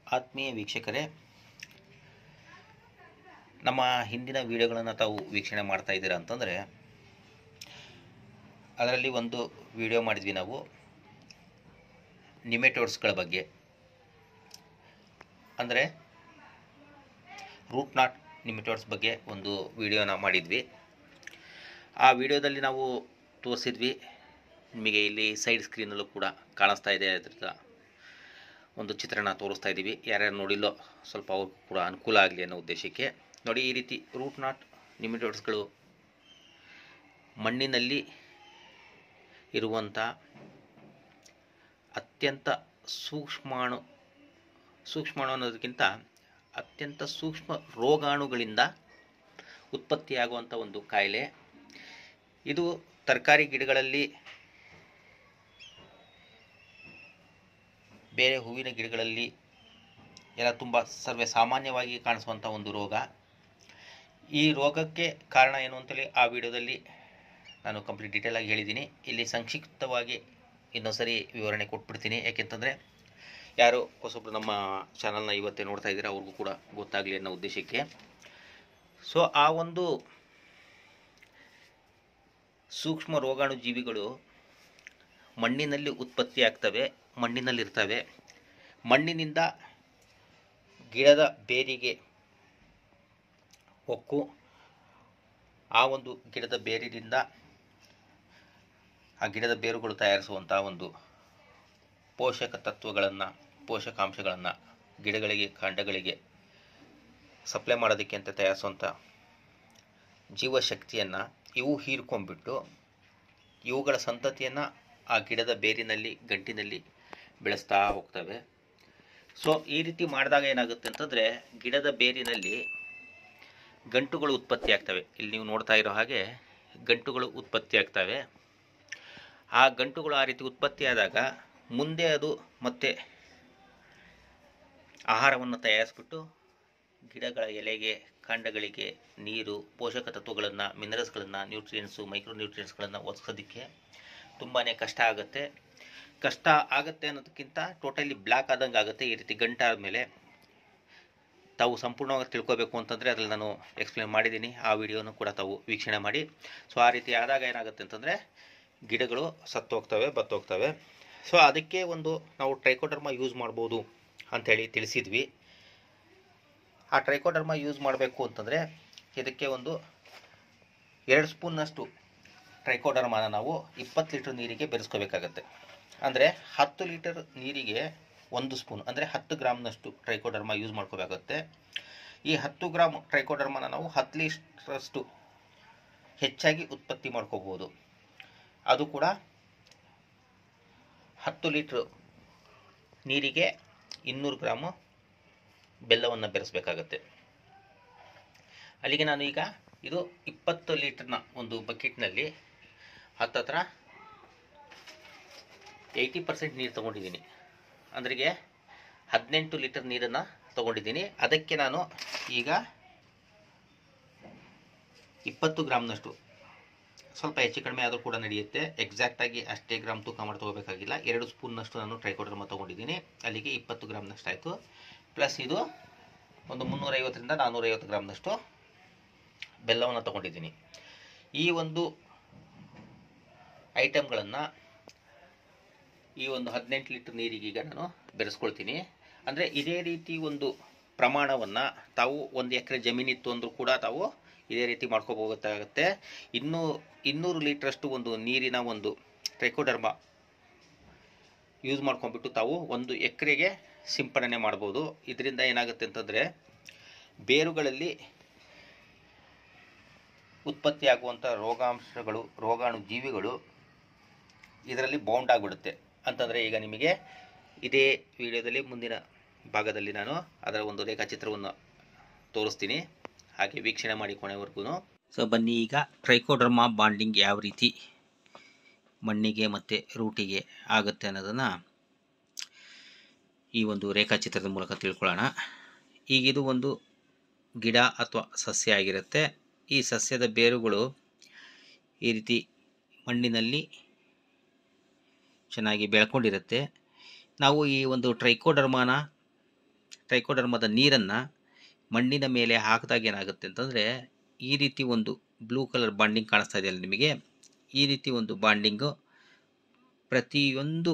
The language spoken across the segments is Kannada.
ಆತ್ಮೀಯ ವೀಕ್ಷಕರೇ, ನಮ್ಮ ಹಿಂದಿನ ವಿಡಿಯೋಗಳನ್ನು ತಾವು ವೀಕ್ಷಣೆ ಮಾಡ್ತಾ ಇದ್ದೀರಾ ಅಂತಂದರೆ, ಅದರಲ್ಲಿ ಒಂದು ವಿಡಿಯೋ ಮಾಡಿದ್ವಿ ನಾವು ನಿಮೆಟೋಡ್ಸ್ಗಳ ಬಗ್ಗೆ. ಅಂದರೆ ರೂಟ್ ನಾಟ್ ನಿಮೆಟೋಡ್ಸ್ ಬಗ್ಗೆ ಒಂದು ವಿಡಿಯೋನ ಮಾಡಿದ್ವಿ. ಆ ವಿಡಿಯೋದಲ್ಲಿ ನಾವು ತೋರಿಸಿದ್ವಿ, ನಿಮಗೆ ಇಲ್ಲಿ ಸೈಡ್ ಸ್ಕ್ರೀನಲ್ಲೂ ಕೂಡ ಕಾಣಿಸ್ತಾ ಇದೆ, ಅದರ ಒಂದು ಚಿತ್ರಣ ತೋರಿಸ್ತಾ ಇದ್ದೀವಿ. ಯಾರ್ಯಾರು ನೋಡಿಲ್ಲೋ ಸ್ವಲ್ಪ ಅವ್ರು ಕೂಡ ಅನುಕೂಲ ಆಗಲಿ ಅನ್ನೋ ಉದ್ದೇಶಕ್ಕೆ. ನೋಡಿ, ಈ ರೀತಿ ರೂಟ್ ನಾಟ್ ನಿಮೆಟೋಡ್ಸ್ಗಳು ಮಣ್ಣಿನಲ್ಲಿ ಇರುವಂಥ ಅತ್ಯಂತ ಸೂಕ್ಷ್ಮಾಣು ಅನ್ನೋದಕ್ಕಿಂತ ಅತ್ಯಂತ ಸೂಕ್ಷ್ಮ ರೋಗಾಣುಗಳಿಂದ ಉತ್ಪತ್ತಿಯಾಗುವಂಥ ಒಂದು ಕಾಯಿಲೆ ಇದು. ತರಕಾರಿ ಗಿಡಗಳಲ್ಲಿ, ಬೇರೆ ಹೂವಿನ ಗಿಡಗಳಲ್ಲಿ ಎಲ್ಲ ತುಂಬ ಸರ್ವೇ ಸಾಮಾನ್ಯವಾಗಿ ಕಾಣಿಸುವಂಥ ಒಂದು ರೋಗ. ಈ ರೋಗಕ್ಕೆ ಕಾರಣ ಏನು ಅಂತೇಳಿ ಆ ವಿಡಿಯೋದಲ್ಲಿ ನಾನು ಕಂಪ್ಲೀಟ್ ಡೀಟೇಲಾಗಿ ಹೇಳಿದ್ದೀನಿ. ಇಲ್ಲಿ ಸಂಕ್ಷಿಪ್ತವಾಗಿ ಇನ್ನೊಂದ್ಸರಿ ವಿವರಣೆ ಕೊಟ್ಬಿಡ್ತೀನಿ, ಯಾಕೆಂತಂದರೆ ಯಾರು ಹೊಸೊಬ್ಬರು ನಮ್ಮ ಚಾನಲ್ನ ಇವತ್ತೇ ನೋಡ್ತಾ ಇದ್ದೀರಾ ಅವ್ರಿಗೂ ಕೂಡ ಗೊತ್ತಾಗಲಿ ಅನ್ನೋ ಉದ್ದೇಶಕ್ಕೆ. ಸೊ ಆ ಒಂದು ಸೂಕ್ಷ್ಮ ರೋಗಾಣು ಜೀವಿಗಳು ಮಣ್ಣಿನಲ್ಲಿ ಉತ್ಪತ್ತಿ ಆಗ್ತವೆ, ಮಣ್ಣಿನಲ್ಲಿರ್ತವೆ. ಮಣ್ಣಿನಿಂದ ಗಿಡದ ಬೇರಿಗೆ ಹೊಕ್ಕು, ಆ ಒಂದು ಗಿಡದ ಬೇರಿನಿಂದ ಆ ಗಿಡದ ಬೇರುಗಳು ತಯಾರಿಸುವಂಥ ಒಂದು ಪೋಷಕಾಂಶಗಳನ್ನು ಗಿಡಗಳಿಗೆ, ಕಾಂಡಗಳಿಗೆ ಸಪ್ಲೈ ಮಾಡೋದಕ್ಕೆ ಅಂತ ತಯಾರಿಸುವಂಥ ಜೀವಶಕ್ತಿಯನ್ನು ಇವು ಹೀರ್ಕೊಂಡ್ಬಿಟ್ಟು ಇವುಗಳ ಸಂತತಿಯನ್ನು ಆ ಗಿಡದ ಬೇರಿನಲ್ಲಿ, ಗಂಟಿನಲ್ಲಿ ಬೆಳೆಸ್ತಾ ಹೋಗ್ತವೆ. ಸೊ ಈ ರೀತಿ ಮಾಡಿದಾಗ ಏನಾಗುತ್ತೆ ಅಂತಂದರೆ, ಗಿಡದ ಬೇರಿನಲ್ಲಿ ಗಂಟುಗಳು ಉತ್ಪತ್ತಿ ಆಗ್ತವೆ. ಇಲ್ಲಿ ನೀವು ನೋಡ್ತಾ ಇರೋ ಹಾಗೆ ಗಂಟುಗಳು ಉತ್ಪತ್ತಿ ಆಗ್ತವೆ. ಆ ಗಂಟುಗಳು ಆ ರೀತಿ ಉತ್ಪತ್ತಿಯಾದಾಗ ಮುಂದೆ ಅದು ಮತ್ತೆ ಆಹಾರವನ್ನು ತಯಾರಿಸ್ಬಿಟ್ಟು ಗಿಡಗಳ ಎಲೆಗೆ, ಕಾಂಡಗಳಿಗೆ ನೀರು, ಪೋಷಕ ತತ್ವಗಳನ್ನು, ಮಿನರಲ್ಸ್ಗಳನ್ನು, ನ್ಯೂಟ್ರಿಯೆಂಟ್ಸು, ಮೈಕ್ರೋ ನ್ಯೂಟ್ರಿಯೆಂಟ್ಸ್ಗಳನ್ನು ಒದಗಿಸೋದಕ್ಕೆ ತುಂಬಾ ಕಷ್ಟ ಆಗುತ್ತೆ ಅನ್ನೋದಕ್ಕಿಂತ ಟೋಟಲಿ ಬ್ಲ್ಯಾಕ್ ಆದಂಗೆ ಆಗುತ್ತೆ. ಈ ರೀತಿ ಗಂಟಾದ ಮೇಲೆ ತಾವು ಸಂಪೂರ್ಣವಾಗಿ ತಿಳ್ಕೋಬೇಕು ಅಂತಂದರೆ ಅದರಲ್ಲಿ ನಾನು ಎಕ್ಸ್ಪ್ಲೇನ್ ಮಾಡಿದ್ದೀನಿ, ಆ ವಿಡಿಯೋನು ಕೂಡ ತಾವು ವೀಕ್ಷಣೆ ಮಾಡಿ. ಸೊ ಆ ರೀತಿ ಆದಾಗ ಏನಾಗುತ್ತೆ ಅಂತಂದರೆ ಗಿಡಗಳು ಬತ್ತೋಗ್ತವೆ. ಸೊ ಅದಕ್ಕೆ ಒಂದು ನಾವು ಟ್ರೈಕೋಡರ್ಮಾ ಯೂಸ್ ಮಾಡ್ಬೋದು ಅಂಥೇಳಿ ತಿಳಿಸಿದ್ವಿ. ಆ ಟ್ರೈಕೋಡರ್ಮಾ ಯೂಸ್ ಮಾಡಬೇಕು ಅಂತಂದರೆ ಇದಕ್ಕೆ ಒಂದು 2 ಸ್ಪೂನ್ನಷ್ಟು ಟ್ರೈಕೋಡರ್ಮಾನ ನಾವು 20 ಲೀಟರ್ ನೀರಿಗೆ ಬೆರೆಸ್ಕೋಬೇಕಾಗತ್ತೆ. ಅಂದರೆ 10 ಲೀಟರ್ ನೀರಿಗೆ 1 ಸ್ಪೂನ್, ಅಂದರೆ 10 ಗ್ರಾಮ್ನಷ್ಟು ಟ್ರೈಕೋಡರ್ಮಾ ಯೂಸ್ ಮಾಡ್ಕೋಬೇಕಾಗುತ್ತೆ. ಈ 10 ಗ್ರಾಮ್ ಟ್ರೈಕೋಡರ್ಮಾನ ನಾವು 10 ಲೀಟರಷ್ಟು ಹೆಚ್ಚಾಗಿ ಉತ್ಪತ್ತಿ ಮಾಡ್ಕೋಬೋದು. ಅದು ಕೂಡ 10 ಲೀಟ್ರ್ ನೀರಿಗೆ 200 ಗ್ರಾಮು ಬೆಲ್ಲವನ್ನು ಬೆರೆಸಬೇಕಾಗತ್ತೆ. ಅಲ್ಲಿಗೆ ನಾನು ಈಗ ಇದು 20 ಲೀಟರ್ನ ಒಂದು ಬಕೆಟ್ನಲ್ಲಿ ಹತ್ತತ್ರ 80% ನೀರು ತೊಗೊಂಡಿದ್ದೀನಿ. ಅಂದ್ರಿಗೆ 18 ಲೀಟರ್ ನೀರನ್ನು ತೊಗೊಂಡಿದ್ದೀನಿ. ಅದಕ್ಕೆ ನಾನು ಈಗ 20 ಗ್ರಾಮ್ನಷ್ಟು, ಸ್ವಲ್ಪ ಹೆಚ್ಚು ಕಡಿಮೆ ಆದರೂ ಕೂಡ ನಡೆಯುತ್ತೆ, ಎಕ್ಸಾಕ್ಟಾಗಿ ಅಷ್ಟೇ ಗ್ರಾಮ್ ತೂಕ ಮಾಡಿ ತೊಗೋಬೇಕಾಗಿಲ್ಲ, 2 ಸ್ಪೂನ್ನಷ್ಟು ನಾನು ಟ್ರೈಕೋಡರ್ಮಾ ತೊಗೊಂಡಿದ್ದೀನಿ. ಅಲ್ಲಿಗೆ 20 ಗ್ರಾಮ್ನಷ್ಟು ಆಯಿತು. ಪ್ಲಸ್ ಇದು ಒಂದು 350ರಿಂದ 450 ಗ್ರಾಮ್ನಷ್ಟು ಬೆಲ್ಲವನ್ನು ತೊಗೊಂಡಿದ್ದೀನಿ. ಈ ಒಂದು ಐಟಮ್ಗಳನ್ನು ಈ ಒಂದು 18 ಲೀಟರ್ ನೀರಿಗೆ ಈಗ ನಾನು ಬೆರೆಸ್ಕೊಳ್ತೀನಿ. ಅಂದರೆ ಇದೇ ರೀತಿ ಒಂದು ಪ್ರಮಾಣವನ್ನು ತಾವು 1 ಎಕರೆ ಜಮೀನಿತ್ತು ಅಂದರೂ ಕೂಡ ತಾವು ಇದೇ ರೀತಿ ಮಾಡ್ಕೋಬೇಕಾಗುತ್ತೆ. 200 ಲೀಟ್ರಷ್ಟು ಒಂದು ನೀರಿನ ಒಂದು ಟ್ರೈಕೋಡರ್ಮಾ ಯೂಸ್ ಮಾಡ್ಕೊಂಡ್ಬಿಟ್ಟು ತಾವು 1 ಎಕರೆಗೆ ಸಿಂಪಡಣೆ ಮಾಡ್ಬೋದು. ಇದರಿಂದ ಏನಾಗುತ್ತೆ ಅಂತಂದರೆ ಬೇರುಗಳಲ್ಲಿ ಉತ್ಪತ್ತಿಯಾಗುವಂಥ ರೋಗಾಣು ಜೀವಿಗಳು ಇದರಲ್ಲಿ ಬೌಂಡ್ ಆಗಿಬಿಡುತ್ತೆ. ಅಂತಂದರೆ ಈಗ ನಿಮಗೆ ಇದೇ ವಿಡಿಯೋದಲ್ಲಿ ಮುಂದಿನ ಭಾಗದಲ್ಲಿ ನಾನು ಅದರ ಒಂದು ರೇಖಾಚಿತ್ರವನ್ನು ತೋರಿಸ್ತೀನಿ, ಹಾಗೆ ವೀಕ್ಷಣೆ ಮಾಡಿ ಕೊನೆವರೆಗೂ. ಸೊ ಬನ್ನಿ, ಈಗ ಟ್ರೈಕೋಡರ್ಮಾ ಬಾಂಡಿಂಗ್ ಯಾವ ರೀತಿ ಮಣ್ಣಿಗೆ ಮತ್ತು ರೂಟಿಗೆ ಆಗುತ್ತೆ ಅನ್ನೋದನ್ನು ಈ ಒಂದು ರೇಖಾಚಿತ್ರದ ಮೂಲಕ ತಿಳ್ಕೊಳ್ಳೋಣ. ಈಗ ಇದು ಒಂದು ಗಿಡ ಅಥವಾ ಸಸ್ಯ ಆಗಿರುತ್ತೆ. ಈ ಸಸ್ಯದ ಬೇರುಗಳು ಈ ರೀತಿ ಮಣ್ಣಿನಲ್ಲಿ ಚೆನ್ನಾಗಿ ಬೆಳ್ಕೊಂಡಿರುತ್ತೆ. ನಾವು ಈ ಒಂದು ಟ್ರೈಕೋಡರ್ಮಾನ ಟ್ರೈಕೋಡರ್ಮದ ನೀರನ್ನು ಮಣ್ಣಿನ ಮೇಲೆ ಹಾಕಿದಾಗ ಏನಾಗುತ್ತೆ ಅಂತಂದರೆ ಈ ರೀತಿ ಒಂದು ಬ್ಲೂ ಕಲರ್ ಬಾಂಡಿಂಗ್ ಕಾಣಿಸ್ತಾ ಇದೆಯಲ್ಲ ನಿಮಗೆ, ಈ ರೀತಿ ಒಂದು ಬಾಂಡಿಂಗು ಪ್ರತಿಯೊಂದು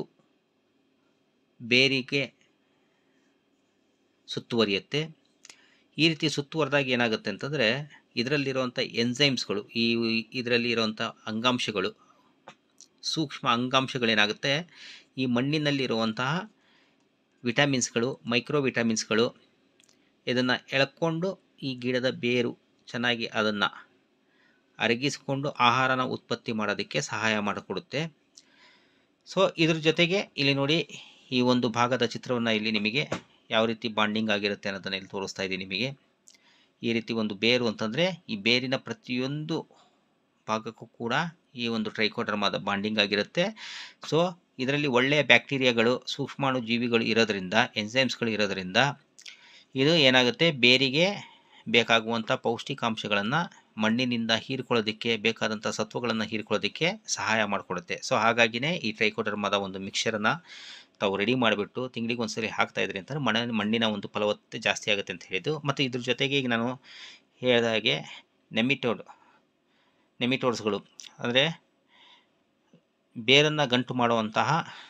ಬೇರಿಗೆ ಸುತ್ತುವರಿಯುತ್ತೆ. ಈ ರೀತಿ ಸುತ್ತುವರೆದಾಗ ಏನಾಗುತ್ತೆ ಅಂತಂದರೆ ಇದರಲ್ಲಿರುವಂಥ ಎನ್ಸೈಮ್ಸ್ಗಳು, ಇದರಲ್ಲಿ ಇರುವಂಥ ಅಂಗಾಂಶಗಳು, ಸೂಕ್ಷ್ಮ ಅಂಗಾಂಶಗಳೇನಾಗುತ್ತೆ ಈ ಮಣ್ಣಿನಲ್ಲಿರುವಂತಹ ವಿಟಮಿನ್ಸ್ಗಳು, ಮೈಕ್ರೋ ವಿಟಮಿನ್ಸ್ಗಳು ಇದನ್ನು ಎಳ್ಕೊಂಡು ಈ ಗಿಡದ ಬೇರು ಚೆನ್ನಾಗಿ ಅದನ್ನು ಅರಗಿಸಿಕೊಂಡು ಆಹಾರನ ಉತ್ಪತ್ತಿ ಮಾಡೋದಕ್ಕೆ ಸಹಾಯ ಮಾಡಿಕೊಡುತ್ತೆ. ಸೊ ಇದ್ರ ಜೊತೆಗೆ ಇಲ್ಲಿ ನೋಡಿ, ಈ ಒಂದು ಭಾಗದ ಚಿತ್ರವನ್ನು ಇಲ್ಲಿ ನಿಮಗೆ ಯಾವ ರೀತಿ ಬಾಂಡಿಂಗ್ ಆಗಿರುತ್ತೆ ಅನ್ನೋದನ್ನು ಇಲ್ಲಿ ತೋರಿಸ್ತಾ ಇದ್ದೀನಿ ನಿಮಗೆ. ಈ ರೀತಿ ಒಂದು ಬೇರು ಅಂತಂದರೆ ಈ ಬೇರಿನ ಪ್ರತಿಯೊಂದು ಭಾಗಕ್ಕೂ ಕೂಡ ಈ ಒಂದು ಟ್ರೈಕೋಡರ್ಮಾದ ಬಾಂಡಿಂಗ್ ಆಗಿರುತ್ತೆ. ಸೊ ಇದರಲ್ಲಿ ಒಳ್ಳೆಯ ಬ್ಯಾಕ್ಟೀರಿಯಾಗಳು, ಸೂಕ್ಷ್ಮಾಣು ಜೀವಿಗಳು ಇರೋದ್ರಿಂದ, ಎನ್ಸೈಮ್ಸ್ಗಳು ಇರೋದ್ರಿಂದ ಇದು ಏನಾಗುತ್ತೆ, ಬೇರಿಗೆ ಬೇಕಾಗುವಂಥ ಪೌಷ್ಟಿಕಾಂಶಗಳನ್ನು ಮಣ್ಣಿನಿಂದ ಹೀರ್ಕೊಳ್ಳೋದಕ್ಕೆ, ಬೇಕಾದಂಥ ಸತ್ವಗಳನ್ನು ಹೀರ್ಕೊಳ್ಳೋದಕ್ಕೆ ಸಹಾಯ ಮಾಡಿಕೊಡುತ್ತೆ. ಸೊ ಹಾಗಾಗಿನೇ ಈ ಟ್ರೈಕೋಡರ್ಮಾದ ಒಂದು ಮಿಕ್ಸರನ್ನು ತಾವು ರೆಡಿ ಮಾಡಿಬಿಟ್ಟು ತಿಂಗಳಿಗೆ ಒಂದ್ಸರಿ ಹಾಕ್ತಾಯಿದ್ರಿ ಅಂತಂದರೆ ಮಣ್ಣಿನ ಒಂದು ಫಲವತ್ತತೆ ಜಾಸ್ತಿ ಆಗುತ್ತೆ ಅಂತ ಹೇಳಿದ್ದು. ಮತ್ತು ಇದ್ರ ಜೊತೆಗೆ ಈಗ ನಾನು ಹೇಳಿದ ಹಾಗೆ ನೆಮಿಟೋಡ್ಸ್ಗಳು ಅಂದರೆ ಬೇರನ್ನು ಗಂಟು ಮಾಡುವಂತಹ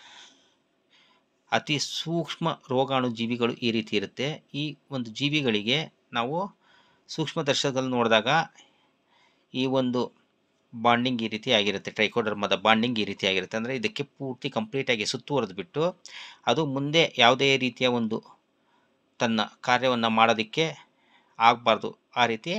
ಅತಿ ಸೂಕ್ಷ್ಮ ರೋಗಾಣು ಜೀವಿಗಳು ಈ ರೀತಿ ಇರುತ್ತೆ. ಈ ಒಂದು ಜೀವಿಗಳಿಗೆ ನಾವು ಸೂಕ್ಷ್ಮದರ್ಶಕದಲ್ಲಿ ನೋಡಿದಾಗ ಈ ಒಂದು ಬಾಂಡಿಂಗ್ ಈ ರೀತಿ ಆಗಿರುತ್ತೆ, ಟ್ರೈಕೋಡರ್ಮದ ಬಾಂಡಿಂಗ್ ಈ ರೀತಿ ಆಗಿರುತ್ತೆ. ಅಂದರೆ ಇದಕ್ಕೆ ಪೂರ್ತಿ ಕಂಪ್ಲೀಟಾಗಿ ಸುತ್ತುವರೆದು ಬಿಟ್ಟು ಅದು ಮುಂದೆ ಯಾವುದೇ ರೀತಿಯ ಒಂದು ತನ್ನ ಕಾರ್ಯವನ್ನು ಮಾಡೋದಕ್ಕೆ ಆಗಬಾರ್ದು, ಆ ರೀತಿ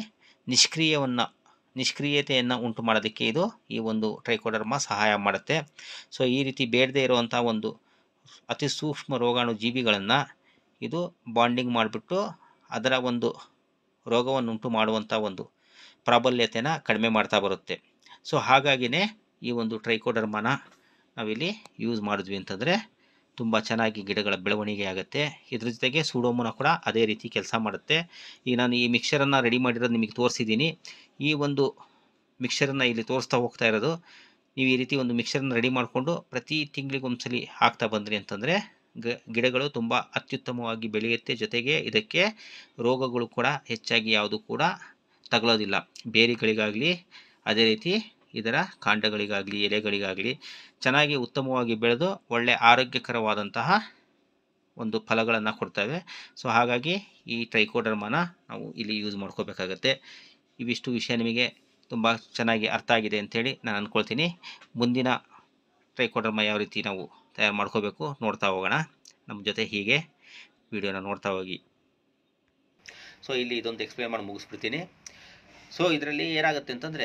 ನಿಷ್ಕ್ರಿಯತೆಯನ್ನು ಉಂಟು ಮಾಡೋದಕ್ಕೆ ಈ ಒಂದು ಟ್ರೈಕೋಡರ್ಮಾ ಸಹಾಯ ಮಾಡುತ್ತೆ. ಸೊ ಈ ರೀತಿ ಬೇಡದೇ ಇರುವಂಥ ಒಂದು ಅತಿ ಸೂಕ್ಷ್ಮ ರೋಗಾಣು ಜೀವಿಗಳನ್ನು ಇದು ಬಾಂಡಿಂಗ್ ಮಾಡಿಬಿಟ್ಟು ಅದರ ಒಂದು ರೋಗವನ್ನುಂಟು ಮಾಡುವಂಥ ಒಂದು ಪ್ರಾಬಲ್ಯತೆನ ಕಡಿಮೆ ಮಾಡ್ತಾ ಬರುತ್ತೆ. ಸೊ ಹಾಗಾಗಿನೇ ಈ ಒಂದು ಟ್ರೈಕೋಡರ್ಮಾನ ನಾವಿಲ್ಲಿ ಯೂಸ್ ಮಾಡಿದ್ವಿ ಅಂತಂದರೆ ತುಂಬ ಚೆನ್ನಾಗಿ ಗಿಡಗಳ ಬೆಳವಣಿಗೆ ಆಗುತ್ತೆ. ಇದ್ರ ಜೊತೆಗೆ ಸೂಡೋಮೋನ ಕೂಡ ಅದೇ ರೀತಿ ಕೆಲಸ ಮಾಡುತ್ತೆ. ಈಗ ನಾನು ಈ ಮಿಕ್ಸರನ್ನು ರೆಡಿ ಮಾಡಿರೋದು ನಿಮಗೆ ತೋರಿಸಿದ್ದೀನಿ. ಈ ಒಂದು ಮಿಕ್ಸರನ್ನು ಇಲ್ಲಿ ತೋರಿಸ್ತಾ ಹೋಗ್ತಾ ಇರೋದು, ನೀವು ಈ ರೀತಿ ಒಂದು ಮಿಕ್ಸರನ್ನು ರೆಡಿ ಮಾಡಿಕೊಂಡು ಪ್ರತಿ ತಿಂಗಳಿಗೊಂದ್ಸಲಿ ಹಾಕ್ತಾ ಬಂದ್ರಿ ಅಂತಂದರೆ ಗಿಡಗಳು ತುಂಬ ಅತ್ಯುತ್ತಮವಾಗಿ ಬೆಳೆಯುತ್ತೆ. ಜೊತೆಗೆ ಇದಕ್ಕೆ ರೋಗಗಳು ಕೂಡ ಹೆಚ್ಚಾಗಿ ಯಾವುದು ಕೂಡ ತಗಲೋದಿಲ್ಲ. ಬೇರುಗಳಿಗಾಗಲಿ ಅದೇ ರೀತಿ ಇದರ ಕಾಂಡಗಳಿಗಾಗಲಿ ಎಲೆಗಳಿಗಾಗಲಿ ಚೆನ್ನಾಗಿ ಉತ್ತಮವಾಗಿ ಬೆಳೆದು ಒಳ್ಳೆಯ ಆರೋಗ್ಯಕರವಾದಂತಹ ಒಂದು ಫಲಗಳನ್ನು ಕೊಡ್ತವೆ. ಸೊ ಹಾಗಾಗಿ ಈ ಟ್ರೈಕೋಡರ್ಮಾನ ನಾವು ಇಲ್ಲಿ ಯೂಸ್ ಮಾಡ್ಕೋಬೇಕಾಗತ್ತೆ. ಇವಿಷ್ಟು ವಿಷಯ ನಿಮಗೆ ತುಂಬ ಚೆನ್ನಾಗಿ ಅರ್ಥ ಆಗಿದೆ ಅಂಥೇಳಿ ನಾನು ಅಂದ್ಕೊಳ್ತೀನಿ. ಮುಂದಿನ ಟ್ರೈಕೋಡರ್ಮಾ ಯಾವ ರೀತಿ ನಾವು ತಯಾರು ಮಾಡ್ಕೋಬೇಕು ನೋಡ್ತಾ ಹೋಗೋಣ. ನಮ್ಮ ಜೊತೆ ಹೀಗೆ ವಿಡಿಯೋನ ನೋಡ್ತಾ ಹೋಗಿ. ಸೊ ಇಲ್ಲಿ ಇದೊಂದು ಎಕ್ಸ್ಪ್ಲೇನ್ ಮಾಡಿ ಮುಗಿಸ್ಬಿಡ್ತೀನಿ. ಸೊ ಇದರಲ್ಲಿ ಏನಾಗುತ್ತೆ ಅಂತಂದರೆ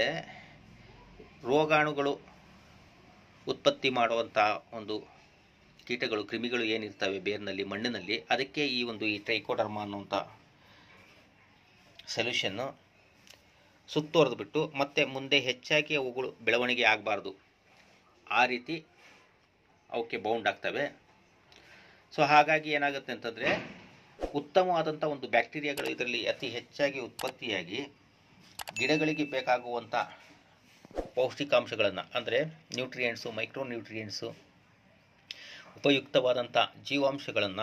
ರೋಗಾಣುಗಳು ಉತ್ಪತ್ತಿ ಮಾಡುವಂಥ ಒಂದು ಕೀಟಗಳು, ಕ್ರಿಮಿಗಳು ಏನಿರ್ತವೆ ಬೇರಿನಲ್ಲಿ, ಮಣ್ಣಿನಲ್ಲಿ, ಅದಕ್ಕೆ ಈ ಟ್ರೈಕೋಡರ್ಮಾ ಅನ್ನುವಂಥ ಸೊಲ್ಯೂಷನ್ನು ಸುತ್ತುವರೆದು ಬಿಟ್ಟು ಮತ್ತೆ ಮುಂದೆ ಹೆಚ್ಚಾಗಿ ಅವುಗಳು ಬೆಳವಣಿಗೆ ಆಗಬಾರ್ದು, ಆ ರೀತಿ ಅವಕ್ಕೆ ಬೌಂಡ್ ಆಗ್ತವೆ. ಸೊ ಹಾಗಾಗಿ ಏನಾಗುತ್ತೆ ಅಂತಂದರೆ ಉತ್ತಮವಾದಂಥ ಒಂದು ಬ್ಯಾಕ್ಟೀರಿಯಾಗಳು ಇದರಲ್ಲಿ ಅತಿ ಹೆಚ್ಚಾಗಿ ಉತ್ಪತ್ತಿಯಾಗಿ ಗಿಡಗಳಿಗೆ ಬೇಕಾಗುವಂಥ ಪೌಷ್ಟಿಕಾಂಶಗಳನ್ನು ಅಂದರೆ ನ್ಯೂಟ್ರಿಯೆಂಟ್ಸು, ಮೈಕ್ರೋ ನ್ಯೂಟ್ರಿಯೆಂಟ್ಸು, ಉಪಯುಕ್ತವಾದಂಥ ಜೀವಾಂಶಗಳನ್ನು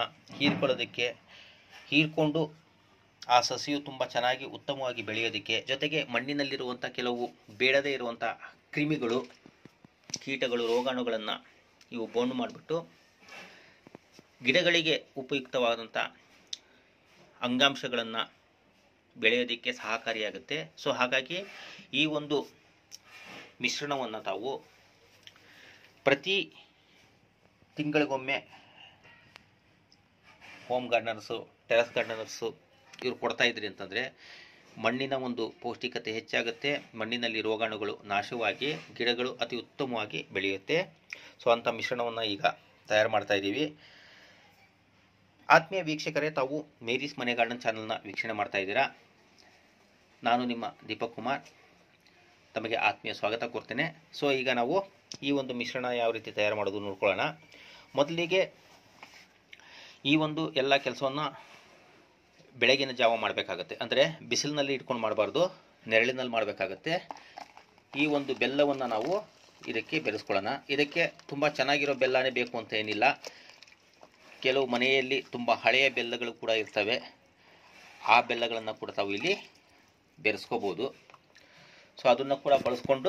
ಹೀರ್ಕೊಂಡು ಆ ಸಸಿಯು ತುಂಬ ಚೆನ್ನಾಗಿ ಉತ್ತಮವಾಗಿ ಬೆಳೆಯೋದಕ್ಕೆ, ಜೊತೆಗೆ ಮಣ್ಣಿನಲ್ಲಿರುವಂಥ ಕೆಲವು ಬೇಡದೇ ಇರುವಂಥ ಕ್ರಿಮಿಗಳು, ಕೀಟಗಳು, ರೋಗಾಣುಗಳನ್ನು ಇವು ಬೌಂಡ್ ಮಾಡಿಬಿಟ್ಟು ಗಿಡಗಳಿಗೆ ಉಪಯುಕ್ತವಾದಂಥ ಅಂಗಾಂಶಗಳನ್ನು ಬೆಳೆಯೋದಕ್ಕೆ ಸಹಕಾರಿಯಾಗುತ್ತೆ. ಸೊ ಹಾಗಾಗಿ ಈ ಒಂದು ಮಿಶ್ರಣವನ್ನು ತಾವು ಪ್ರತಿ ತಿಂಗಳಿಗೊಮ್ಮೆ ಹೋಮ್ ಗಾರ್ಡನರ್ಸು, ಟೆರೆಸ್ ಗಾರ್ಡನರ್ಸು ಇವರು ಕೊಡ್ತಾ ಇದ್ರಿ ಅಂತಂದರೆ ಮಣ್ಣಿನ ಒಂದು ಪೌಷ್ಟಿಕತೆ ಹೆಚ್ಚಾಗುತ್ತೆ, ಮಣ್ಣಿನಲ್ಲಿ ರೋಗಾಣುಗಳು ನಾಶವಾಗಿ ಗಿಡಗಳು ಅತಿ ಉತ್ತಮವಾಗಿ ಬೆಳೆಯುತ್ತೆ. ಸೊ ಅಂಥ ಮಿಶ್ರಣವನ್ನು ಈಗ ತಯಾರು ಮಾಡ್ತಾ ಇದ್ದೀವಿ. ಆತ್ಮೀಯ ವೀಕ್ಷಕರೇ, ತಾವು ಮೇರೀಸ್ ಮನೆ ಗಾರ್ಡನ್ ಚಾನಲ್ನ ವೀಕ್ಷಣೆ ಮಾಡ್ತಾ ಇದ್ದೀರಾ. ನಾನು ನಿಮ್ಮ ದೀಪಕ್ ಕುಮಾರ್ ತಮಗೆ ಆತ್ಮೀಯ ಸ್ವಾಗತ ಕೋರ್ತೇನೆ. ಸೊ ಈಗ ನಾವು ಈ ಒಂದು ಮಿಶ್ರಣ ಯಾವ ರೀತಿ ತಯಾರು ಮಾಡೋದು ನೋಡ್ಕೊಳ್ಳೋಣ. ಮೊದಲಿಗೆ ಈ ಒಂದು ಎಲ್ಲ ಕೆಲಸವನ್ನು ಬೆಳಗಿನ ಜಾವ ಮಾಡಬೇಕಾಗತ್ತೆ. ಅಂದರೆ ಬಿಸಿಲಿನಲ್ಲಿ ಇಟ್ಕೊಂಡು ಮಾಡಬಾರ್ದು, ನೆರಳಿನಲ್ಲಿ ಮಾಡಬೇಕಾಗತ್ತೆ. ಈ ಒಂದು ಬೆಲ್ಲವನ್ನು ನಾವು ಇದಕ್ಕೆ ಬೆರೆಸ್ಕೊಳ್ಳೋಣ. ಇದಕ್ಕೆ ತುಂಬ ಚೆನ್ನಾಗಿರೋ ಬೆಲ್ಲನೇ ಬೇಕು ಅಂತ ಏನಿಲ್ಲ. ಕೆಲವು ಮನೆಯಲ್ಲಿ ತುಂಬ ಹಳೆಯ ಬೆಲ್ಲಗಳು ಕೂಡ ಇರ್ತವೆ. ಆ ಬೆಲ್ಲಗಳನ್ನು ಕೂಡ ತಾವು ಇಲ್ಲಿ ಬೆರೆಸ್ಕೋಬೋದು. ಸೊ ಅದನ್ನು ಕೂಡ ಬಳಸ್ಕೊಂಡು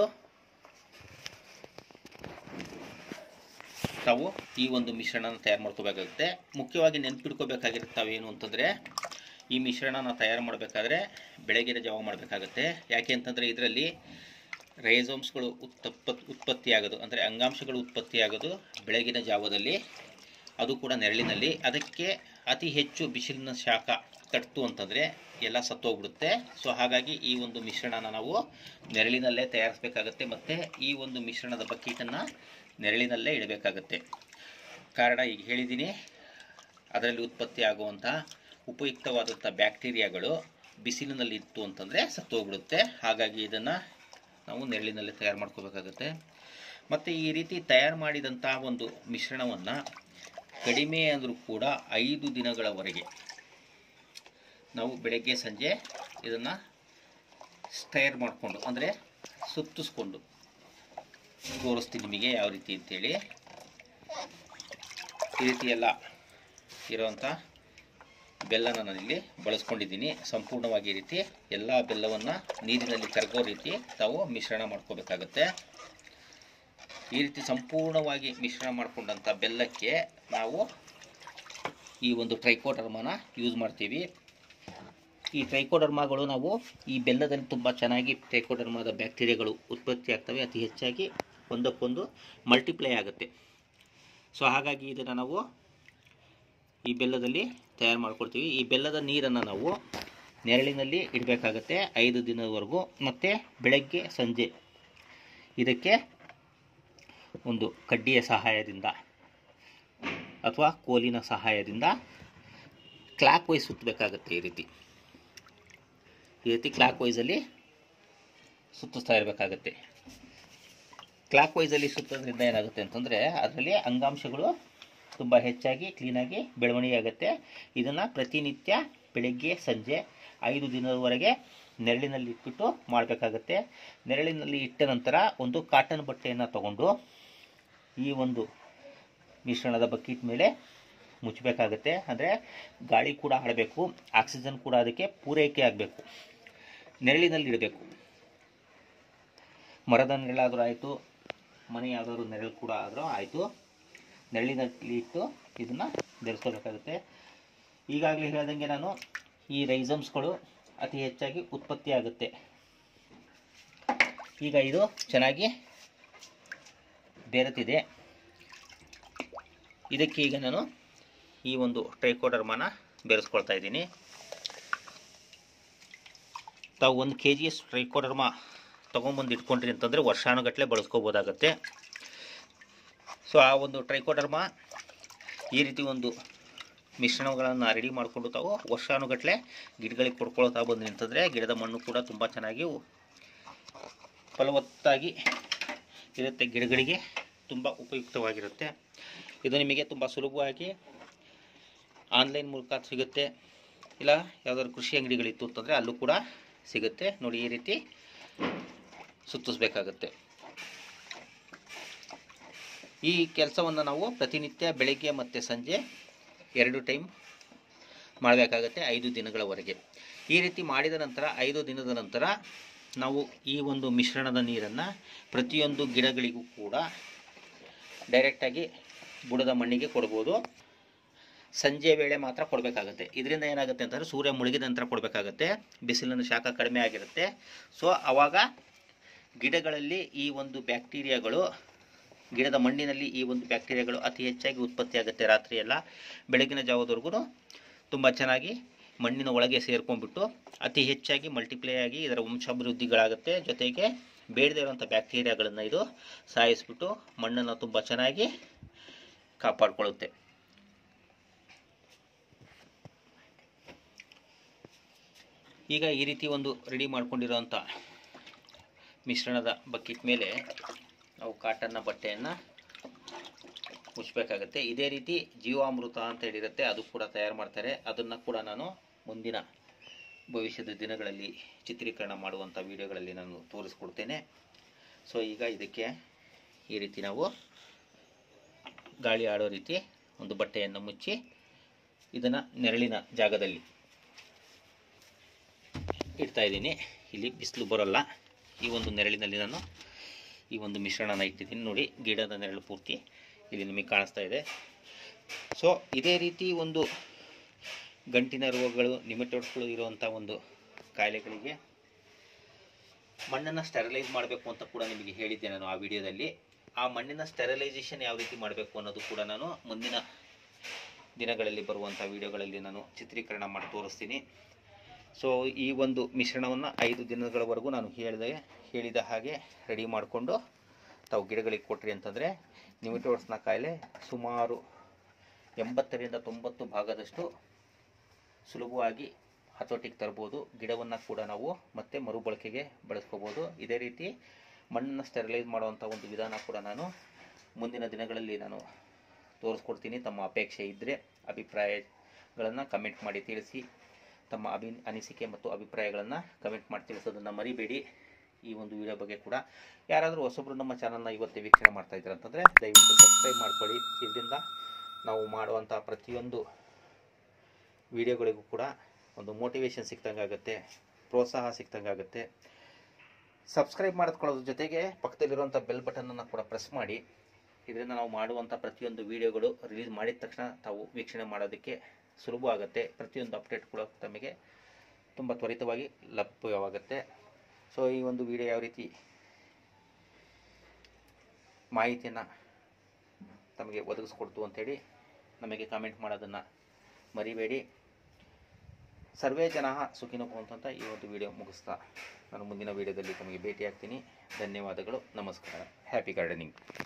ತಾವು ಈ ಒಂದು ಮಿಶ್ರಣನ ತಯಾರು ಮಾಡ್ಕೋಬೇಕಾಗುತ್ತೆ. ಮುಖ್ಯವಾಗಿ ನೆನಪಿಟ್ಕೋಬೇಕಾಗಿರುತ್ತೆ ತಾವೇನು ಅಂತಂದರೆ, ಈ ಮಿಶ್ರಣನ ತಯಾರು ಮಾಡಬೇಕಾದ್ರೆ ಬೆಳಗಿನ ಜಾವ ಮಾಡಬೇಕಾಗುತ್ತೆ. ಯಾಕೆ ಅಂತಂದರೆ ಇದರಲ್ಲಿ ರೈಸೋಮ್ಸ್ಗಳು ಉತ್ಪತ್ತಿಯಾಗೋದು, ಅಂದರೆ ಅಂಗಾಂಶಗಳು ಉತ್ಪತ್ತಿಯಾಗೋದು ಬೆಳಗಿನ ಜಾವದಲ್ಲಿ, ಅದು ಕೂಡ ನೆರಳಿನಲ್ಲಿ. ಅದಕ್ಕೆ ಅತಿ ಹೆಚ್ಚು ಬಿಸಿಲಿನ ಶಾಖ ತಟ್ತು ಅಂತಂದರೆ ಎಲ್ಲ ಸತ್ತೋಗ್ಬಿಡುತ್ತೆ. ಸೊ ಹಾಗಾಗಿ ಈ ಒಂದು ಮಿಶ್ರಣನ ನಾವು ನೆರಳಿನಲ್ಲೇ ತಯಾರಿಸಬೇಕಾಗತ್ತೆ, ಮತ್ತು ಈ ಒಂದು ಮಿಶ್ರಣದ ಬಕೀಟನ್ನು ನೆರಳಿನಲ್ಲೇ ಇಡಬೇಕಾಗತ್ತೆ. ಕಾರಣ ಈಗ ಹೇಳಿದ್ದೀನಿ, ಅದರಲ್ಲಿ ಉತ್ಪತ್ತಿ ಆಗುವಂಥ ಉಪಯುಕ್ತವಾದಂಥ ಬ್ಯಾಕ್ಟೀರಿಯಾಗಳು ಬಿಸಿಲಿನಲ್ಲಿ ಇತ್ತು ಅಂತಂದರೆ ಸತ್ತೋಗ್ಬಿಡುತ್ತೆ. ಹಾಗಾಗಿ ಇದನ್ನು ನಾವು ನೆರಳಿನಲ್ಲೇ ತಯಾರು ಮಾಡ್ಕೋಬೇಕಾಗತ್ತೆ. ಮತ್ತು ಈ ರೀತಿ ತಯಾರು ಮಾಡಿದಂಥ ಒಂದು ಮಿಶ್ರಣವನ್ನು ಕಡಿಮೆ ಅಂದರೂ ಕೂಡ 5 ದಿನಗಳವರೆಗೆ ನಾವು ಬೆಳಗ್ಗೆ ಸಂಜೆ ಇದನ್ನು ಸ್ಟೈರ್ ಮಾಡಿಕೊಂಡು, ಅಂದರೆ ಸುತ್ತಿಸ್ಕೊಂಡು ತೋರಿಸ್ತೀನಿ ನಿಮಗೆ ಯಾವ ರೀತಿ ಅಂತೇಳಿ. ಈ ರೀತಿ ಎಲ್ಲ ಇರೋವಂಥ ಬೆಲ್ಲನ ನಾನಿಲ್ಲಿ ಬಳಸ್ಕೊಂಡಿದ್ದೀನಿ. ಸಂಪೂರ್ಣವಾಗಿ ಈ ರೀತಿ ಎಲ್ಲ ಬೆಲ್ಲವನ್ನು ನೀರಿನಲ್ಲಿ ಕರಗೋ ರೀತಿ ತಾವು ಮಿಶ್ರಣ ಮಾಡ್ಕೋಬೇಕಾಗತ್ತೆ. ಈ ರೀತಿ ಸಂಪೂರ್ಣವಾಗಿ ಮಿಶ್ರಣ ಮಾಡಿಕೊಂಡಂಥ ಬೆಲ್ಲಕ್ಕೆ ನಾವು ಈ ಒಂದು ಟ್ರೈಕೋಡರ್ಮಾನ ಯೂಸ್ ಮಾಡ್ತೀವಿ. ಈ ಟ್ರೈಕೋಡರ್ಮಾಗಳು ನಾವು ಈ ಬೆಲ್ಲದಲ್ಲಿ ತುಂಬ ಚೆನ್ನಾಗಿ ಟ್ರೈಕೋಡರ್ಮಾದ ಬ್ಯಾಕ್ಟೀರಿಯಾಗಳು ಉತ್ಪತ್ತಿ ಆಗ್ತವೆ, ಅತಿ ಹೆಚ್ಚಾಗಿ ಒಂದಕ್ಕೊಂದು ಮಲ್ಟಿಪ್ಲೈ ಆಗುತ್ತೆ. ಸೊ ಹಾಗಾಗಿ ಇದನ್ನು ನಾವು ಈ ಬೆಲ್ಲದಲ್ಲಿ ತಯಾರು ಮಾಡ್ಕೊಳ್ತೀವಿ. ಈ ಬೆಲ್ಲದ ನೀರನ್ನು ನಾವು ನೆರಳಿನಲ್ಲಿ ಇಡಬೇಕಾಗತ್ತೆ 5 ದಿನದವರೆಗೂ. ಮತ್ತು ಬೆಳಗ್ಗೆ ಸಂಜೆ ಇದಕ್ಕೆ ಒಂದು ಕಡ್ಡಿಯ ಸಹಾಯದಿಂದ ಅಥವಾ ಕೋಲಿನ ಸಹಾಯದಿಂದ ಕ್ಲಾಕ್ ವೈಸ್ ಸುತ್ತಬೇಕಾಗತ್ತೆ. ಈ ರೀತಿ ಕ್ಲಾಕ್ ವೈಸಲ್ಲಿ ಸುತ್ತಿಸ್ತಾ ಇರಬೇಕಾಗತ್ತೆ. ಕ್ಲಾಕ್ ವೈಸಲ್ಲಿ ಸುತ್ತೋದ್ರಿಂದ ಏನಾಗುತ್ತೆ ಅಂತಂದರೆ ಅದರಲ್ಲಿ ಅಂಗಾಂಶಗಳು ತುಂಬ ಹೆಚ್ಚಾಗಿ ಕ್ಲೀನಾಗಿ ಬೆಳವಣಿಗೆ ಆಗುತ್ತೆ. ಇದನ್ನು ಪ್ರತಿನಿತ್ಯ ಬೆಳಗ್ಗೆ ಸಂಜೆ 5 ದಿನದವರೆಗೆ ನೆರಳಿನಲ್ಲಿ ಇಟ್ಬಿಟ್ಟು ಮಾಡಬೇಕಾಗತ್ತೆ. ನೆರಳಿನಲ್ಲಿ ಇಟ್ಟ ನಂತರ ಒಂದು ಕಾಟನ್ ಬಟ್ಟೆಯನ್ನು ತಗೊಂಡು ಈ ಒಂದು ಮಿಶ್ರಣದ ಬಕೆಟ್ ಮೇಲೆ ಮುಚ್ಚಬೇಕಾಗತ್ತೆ. ಅಂದರೆ ಗಾಳಿ ಕೂಡ ಆಡಬೇಕು, ಆಕ್ಸಿಜನ್ ಕೂಡ ಅದಕ್ಕೆ ಪೂರೈಕೆ ಆಗಬೇಕು. ನೆರಳಿನಲ್ಲಿ ಇಡಬೇಕು. ಮರದ ನೆರಳಾದರೂ ಆಯಿತು, ಮನೆ ಯಾವುದಾದ್ರು ನೆರಳು ಕೂಡ ಆದರೂ ಆಯಿತು, ನೆರಳಿನಲ್ಲಿ ಇಟ್ಟು ಇದನ್ನು ಬೆರೆಸ್ಕೋಬೇಕಾಗುತ್ತೆ. ಈಗಾಗಲೇ ಹೇಳ್ದಂಗೆ ನಾನು ಈ ರೈಸಮ್ಸ್ಗಳು ಅತಿ ಹೆಚ್ಚಾಗಿ ಉತ್ಪತ್ತಿ ಆಗುತ್ತೆ. ಈಗ ಇದು ಚೆನ್ನಾಗಿ ಬೆರೆತಿದೆ. ಇದಕ್ಕೆ ಈಗ ನಾನು ಈ ಒಂದು ಟ್ರೈಕೋಡರ್ಮಾನ ಬೆರೆಸ್ಕೊಳ್ತಾ ಇದ್ದೀನಿ. ತಾವು 1 kg ಟ್ರೈಕೋಡರ್ಮಾ ತೊಗೊಂಬಂದು ಇಟ್ಕೊಂಡ್ರಿ ಅಂತಂದರೆ ವರ್ಷಾನುಗಟ್ಟಲೆ ಬಳಸ್ಕೋಬೋದಾಗತ್ತೆ. ಸೊ ಆ ಒಂದು ಟ್ರೈಕೋಡರ್ಮಾ ಈ ರೀತಿ ಒಂದು ಮಿಶ್ರಣಗಳನ್ನು ರೆಡಿ ಮಾಡಿಕೊಂಡು ತಾವು ವರ್ಷಾನುಗಟ್ಟಲೆ ಗಿಡಗಳಿಗೆ ಕೊಡ್ಕೊಳ್ತಾ ಬಂದ್ರಿ ಅಂತಂದರೆ ಗಿಡದ ಮಣ್ಣು ಕೂಡ ತುಂಬ ಚೆನ್ನಾಗಿ ಫಲವತ್ತಾಗಿ ಇರುತ್ತೆ, ಗಿಡಗಳಿಗೆ ತುಂಬ ಉಪಯುಕ್ತವಾಗಿರುತ್ತೆ. ಇದು ನಿಮಗೆ ತುಂಬ ಸುಲಭವಾಗಿ ಆನ್ಲೈನ್ ಮೂಲಕ ಸಿಗುತ್ತೆ, ಇಲ್ಲ ಯಾವುದಾದ್ರು ಕೃಷಿ ಅಂಗಡಿಗಳಿತ್ತು ಅಂತಂದರೆ ಅಲ್ಲೂ ಕೂಡ ಸಿಗುತ್ತೆ. ನೋಡಿ, ಈ ರೀತಿ ಸುತ್ತಿಸ್ಬೇಕಾಗತ್ತೆ. ಈ ಕೆಲಸವನ್ನು ನಾವು ಪ್ರತಿನಿತ್ಯ ಬೆಳಗ್ಗೆ ಮತ್ತು ಸಂಜೆ 2 ಟೈಮ್ ಮಾಡಬೇಕಾಗತ್ತೆ 5 ದಿನಗಳವರೆಗೆ. ಈ ರೀತಿ ಮಾಡಿದ ನಂತರ 5 ದಿನದ ನಂತರ ನಾವು ಈ ಒಂದು ಮಿಶ್ರಣದ ನೀರನ್ನು ಪ್ರತಿಯೊಂದು ಗಿಡಗಳಿಗೂ ಕೂಡ ಡೈರೆಕ್ಟಾಗಿ ಬುಡದ ಮಣ್ಣಿಗೆ ಕೊಡ್ಬೋದು. ಸಂಜೆ ವೇಳೆ ಮಾತ್ರ ಕೊಡಬೇಕಾಗತ್ತೆ. ಇದರಿಂದ ಏನಾಗುತ್ತೆ ಅಂತಂದರೆ ಸೂರ್ಯ ಮುಳುಗಿದ ನಂತರ ಕೊಡಬೇಕಾಗತ್ತೆ, ಬಿಸಿಲಿನ ಶಾಖ ಕಡಿಮೆ ಆಗಿರುತ್ತೆ. ಸೊ ಆವಾಗ ಗಿಡಗಳಲ್ಲಿ ಈ ಒಂದು ಬ್ಯಾಕ್ಟೀರಿಯಾಗಳು, ಗಿಡದ ಮಣ್ಣಿನಲ್ಲಿ ಈ ಒಂದು ಬ್ಯಾಕ್ಟೀರಿಯಾಗಳು ಅತಿ ಹೆಚ್ಚಾಗಿ ಉತ್ಪತ್ತಿ ಆಗುತ್ತೆ. ರಾತ್ರಿ ಎಲ್ಲ ಬೆಳಗಿನ ಜಾವದವರೆಗೂ ತುಂಬ ಚೆನ್ನಾಗಿ ಮಣ್ಣಿನ ಒಳಗೆ ಸೇರ್ಕೊಂಡ್ಬಿಟ್ಟು ಅತಿ ಹೆಚ್ಚಾಗಿ ಮಲ್ಟಿಪ್ಲೈ ಆಗಿ ಇದರ ವಂಶಾಭಿವೃದ್ಧಿಗಳಾಗುತ್ತೆ. ಜೊತೆಗೆ ಬೇಡದೇ ಇರುವಂಥ ಬ್ಯಾಕ್ಟೀರಿಯಾಗಳನ್ನು ಇದು ಸಾಯಿಸಿಬಿಟ್ಟು ಮಣ್ಣನ್ನು ತುಂಬ ಚೆನ್ನಾಗಿ ಕಾಪಾಡಿಕೊಳ್ಳುತ್ತೆ. ಈಗ ಈ ರೀತಿ ಒಂದು ರೆಡಿ ಮಾಡ್ಕೊಂಡಿರೋಂಥ ಮಿಶ್ರಣದ ಬಕೆಟ್ ಮೇಲೆ ನಾವು ಕಾಟನ್ನ ಬಟ್ಟೆಯನ್ನು ಮುಚ್ಚಬೇಕಾಗತ್ತೆ. ಇದೇ ರೀತಿ ಜೀವಾಮೃತ ಅಂತ ಹೇಳಿರುತ್ತೆ, ಅದು ಕೂಡ ತಯಾರು ಮಾಡ್ತಾರೆ. ಅದನ್ನು ಕೂಡ ನಾನು ಮುಂದಿನ ಭವಿಷ್ಯದ ದಿನಗಳಲ್ಲಿ ಚಿತ್ರೀಕರಣ ಮಾಡುವಂಥ ವಿಡಿಯೋಗಳಲ್ಲಿ ನಾನು ತೋರಿಸ್ಕೊಡ್ತೇನೆ. ಸೊ ಈಗ ಇದಕ್ಕೆ ಈ ರೀತಿ ನಾವು ಗಾಳಿ ಆಡೋ ರೀತಿ ಒಂದು ಬಟ್ಟೆಯನ್ನು ಮುಚ್ಚಿ ಇದನ್ನು ನೆರಳಿನ ಜಾಗದಲ್ಲಿ ಇಡ್ತಾ ಇದ್ದೀನಿ. ಇಲ್ಲಿ ಬಿಸಿಲು ಬರೋಲ್ಲ. ಈ ಒಂದು ನೆರಳಿನಲ್ಲಿ ನಾನು ಈ ಒಂದು ಮಿಶ್ರಣನ ಇಟ್ಟಿದ್ದೀನಿ. ನೋಡಿ, ಗಿಡದ ನೆರಳು ಪೂರ್ತಿ ಇಲ್ಲಿ ನಿಮಗೆ ಕಾಣಿಸ್ತಾ ಇದೆ. ಸೊ ಇದೇ ರೀತಿ ಒಂದು ಗಂಟಿನ ರೋಗಗಳು, ನಿಮೆಟೋಡ್ಸ್ಗಳು ಇರುವಂಥ ಒಂದು ಕಾಯಿಲೆಗಳಿಗೆ ಮಣ್ಣನ್ನು ಸ್ಟೆರಲೈಸ್ ಮಾಡಬೇಕು ಅಂತ ಕೂಡ ನಿಮಗೆ ಹೇಳಿದ್ದೆ ನಾನು ಆ ವಿಡಿಯೋದಲ್ಲಿ. ಆ ಮಣ್ಣಿನ ಸ್ಟೆರಲೈಸೇಷನ್ ಯಾವ ರೀತಿ ಮಾಡಬೇಕು ಅನ್ನೋದು ಕೂಡ ನಾನು ಮುಂದಿನ ದಿನಗಳಲ್ಲಿ ಬರುವಂಥ ವಿಡಿಯೋಗಳಲ್ಲಿ ನಾನು ಚಿತ್ರೀಕರಣ ಮಾಡಿ ತೋರಿಸ್ತೀನಿ. ಸೊ ಈ ಒಂದು ಮಿಶ್ರಣವನ್ನು 5 ದಿನಗಳವರೆಗೂ ನಾನು ಹೇಳಿದ ಹಾಗೆ ರೆಡಿ ಮಾಡಿಕೊಂಡು ತಾವು ಗಿಡಗಳಿಗೆ ಕೊಟ್ರಿ ಅಂತಂದರೆ ನಿಮೆಟೋಡ್ಸ್ನ ಕಾಯಿಲೆ ಸುಮಾರು 80ರಿಂದ 90 ಭಾಗದಷ್ಟು ಸುಲಭವಾಗಿ ಹತೋಟಿಗೆ ತರ್ಬೋದು. ಗಿಡವನ್ನು ಕೂಡ ನಾವು ಮತ್ತೆ ಮರುಬಳಕೆಗೆ ಬಳಸ್ಕೋಬೋದು. ಇದೇ ರೀತಿ ಮಣ್ಣನ್ನು ಸ್ಟೆರಿಲೈಸ್ ಮಾಡುವಂಥ ಒಂದು ವಿಧಾನ ಕೂಡ ನಾನು ಮುಂದಿನ ದಿನಗಳಲ್ಲಿ ನಾನು ತೋರಿಸ್ಕೊಡ್ತೀನಿ. ತಮ್ಮ ಅಪೇಕ್ಷೆ ಇದ್ದರೆ ಅಭಿಪ್ರಾಯಗಳನ್ನು ಕಮೆಂಟ್ ಮಾಡಿ ತಿಳಿಸಿ. ತಮ್ಮ ಅನಿಸಿಕೆ ಮತ್ತು ಅಭಿಪ್ರಾಯಗಳನ್ನು ಕಮೆಂಟ್ ಮಾಡಿ ತಿಳಿಸೋದನ್ನು ಮರಿಬೇಡಿ. ಈ ಒಂದು ವಿಡಿಯೋ ಬಗ್ಗೆ ಕೂಡ ಯಾರಾದರೂ ಹೊಸಬ್ರು ನಮ್ಮ ಚಾನಲ್ನ ಇವತ್ತೇ ವೀಕ್ಷಣೆ ಮಾಡ್ತಾ ಇದ್ದಾರೆ ಅಂತಂದರೆ ದಯವಿಟ್ಟು ಸಬ್ಸ್ಕ್ರೈಬ್ ಮಾಡ್ಕೊಳ್ಳಿ. ಇದರಿಂದ ನಾವು ಮಾಡುವಂಥ ಪ್ರತಿಯೊಂದು ವಿಡಿಯೋಗಳಿಗೂ ಕೂಡ ಒಂದು ಮೋಟಿವೇಶನ್ ಸಿಕ್ತಂಗೆ ಆಗುತ್ತೆ, ಪ್ರೋತ್ಸಾಹ ಸಿಕ್ತಂಗೆ ಆಗುತ್ತೆ. ಸಬ್ಸ್ಕ್ರೈಬ್ ಮಾಡಿಕೊಳ್ಳೋದ್ರ ಜೊತೆಗೆ ಪಕ್ಕದಲ್ಲಿರುವಂಥ ಬೆಲ್ ಬಟನನ್ನು ಕೂಡ ಪ್ರೆಸ್ ಮಾಡಿ. ಇದರಿಂದ ನಾವು ಮಾಡುವಂಥ ಪ್ರತಿಯೊಂದು ವಿಡಿಯೋಗಳು ರಿಲೀಸ್ ಮಾಡಿದ ತಕ್ಷಣ ತಾವು ವೀಕ್ಷಣೆ ಮಾಡೋದಕ್ಕೆ ಸುಲಭ ಆಗುತ್ತೆ. ಪ್ರತಿಯೊಂದು ಅಪ್ಡೇಟ್ ಕೂಡ ತಮಗೆ ತುಂಬ ತ್ವರಿತವಾಗಿ ಲಭ್ಯವಾಗುತ್ತೆ. ಸೊ ಈ ಒಂದು ವಿಡಿಯೋ ಯಾವ ರೀತಿ ಮಾಹಿತಿಯನ್ನು ತಮಗೆ ಒದಗಿಸ್ಕೊಡ್ತು ಅಂಥೇಳಿ ನಮಗೆ ಕಾಮೆಂಟ್ ಮಾಡೋದನ್ನು ಮರಿಬೇಡಿ. ಸರ್ವೇ ಜನಃ ಸುಖಿನೋ ಭವಂತು ಈ ಒಂದು ವಿಡಿಯೋ ಮುಗಿಸ್ತಾ ನಾನು ಮುಂದಿನ ವಿಡಿಯೋದಲ್ಲಿ ತಮಗೆ ಭೇಟಿ ಆಗ್ತೀನಿ. ಧನ್ಯವಾದಗಳು. ನಮಸ್ಕಾರ. Happy gardening.